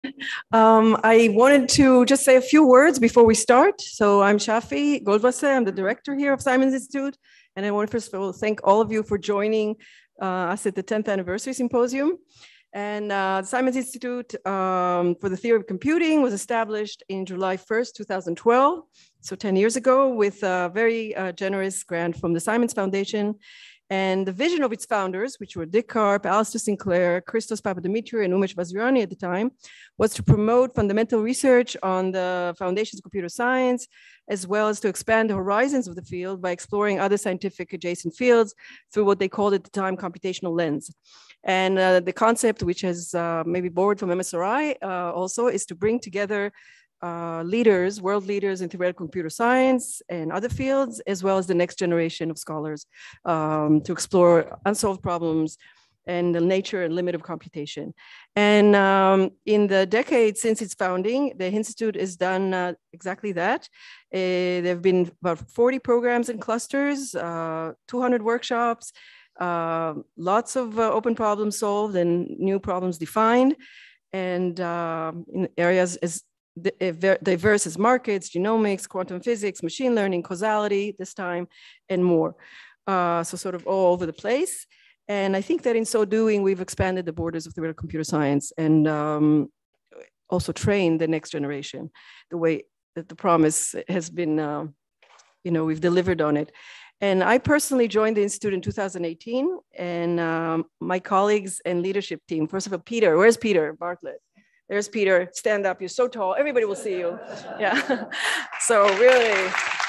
I wanted to just say a few words before we start. So I'm Shafi Goldwasser. I'm the director here of Simons Institute. And I want to first of all thank all of you for joining us at the 10th anniversary symposium. And the Simons Institute for the Theory of Computing was established in July 1st, 2012. So 10 years ago with a very generous grant from the Simons Foundation. And the vision of its founders, which were Dick Karp, Alistair Sinclair, Christos Papadimitriou, and Umesh Vazirani at the time, was to promote fundamental research on the foundations of computer science, as well as to expand the horizons of the field by exploring other scientific adjacent fields through what they called at the time computational lens. And the concept, which has maybe borrowed from MSRI also, is to bring together world leaders in theoretical computer science and other fields, as well as the next generation of scholars to explore unsolved problems and the nature and limit of computation. And in the decades since its founding, the Institute has done exactly that. There have been about 40 programs and clusters, 200 workshops, lots of open problems solved and new problems defined, and in areas as diverse as markets, genomics, quantum physics, machine learning, causality this time, and more. So sort of all over the place. And I think that in so doing, we've expanded the borders of theoretical computer science and also trained the next generation the way that the promise has been, we've delivered on it. And I personally joined the Institute in 2018, and my colleagues and leadership team, first of all, Peter, where's Peter Bartlett? There's Peter, stand up, you're so tall, everybody will see you. Yeah, so really,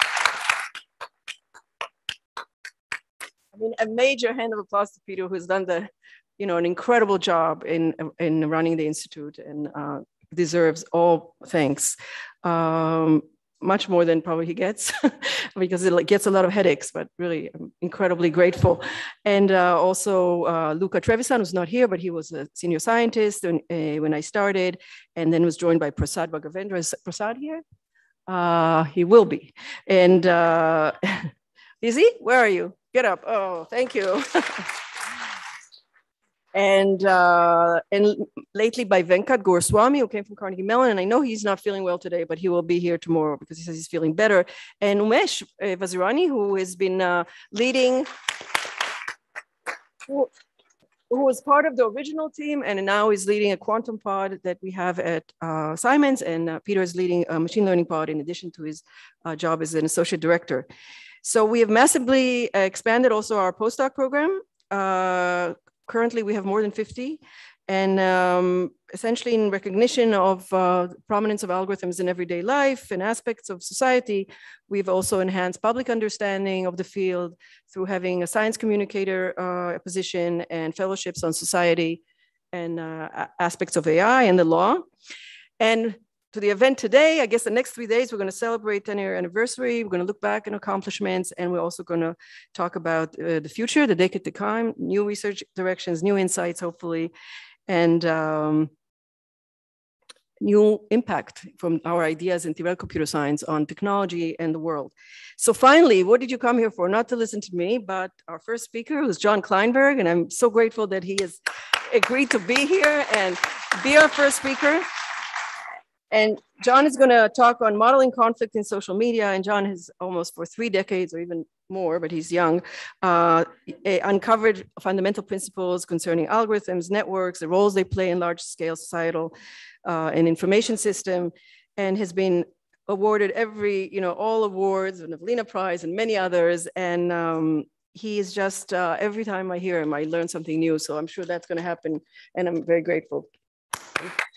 I mean, a major hand of applause to Peter, who's done an incredible job in running the Institute and deserves all thanks. Much more than probably he gets because it gets a lot of headaches, but really I'm incredibly grateful. And also Luca Trevisan, who's not here, but he was a senior scientist when I started, and then was joined by Prasad Bhagavendra. Is Prasad here? He will be. And is he? Where are you? Get up. Oh, thank you. And lately by Venkat Guruswamy, who came from Carnegie Mellon, and I know he's not feeling well today, but he will be here tomorrow because he says he's feeling better. And Umesh Vazirani, who has been leading, who was part of the original team and now is leading a quantum pod that we have at Simons, and Peter is leading a machine learning pod in addition to his job as an associate director. So we have massively expanded also our postdoc program. Currently, we have more than 50, and essentially in recognition of prominence of algorithms in everyday life and aspects of society, we've also enhanced public understanding of the field through having a science communicator position and fellowships on society and aspects of AI and the law. And to the event today, I guess the next 3 days, we're going to celebrate 10-year anniversary. We're going to look back on accomplishments, and we're also going to talk about the future, the decade to come, new research directions, new insights, hopefully, and new impact from our ideas in theoretical computer science on technology and the world. So finally, what did you come here for? Not to listen to me, but our first speaker was John Kleinberg, and I'm so grateful that he has agreed to be here and be our first speaker. And John is going to talk on modeling conflict in social media. And John has almost for 3 decades or even more, but he's young, uncovered fundamental principles concerning algorithms, networks, the roles they play in large-scale societal and information system, and has been awarded all awards, and the Lena Prize and many others. And he is just, every time I hear him, I learn something new. So I'm sure that's going to happen. And I'm very grateful.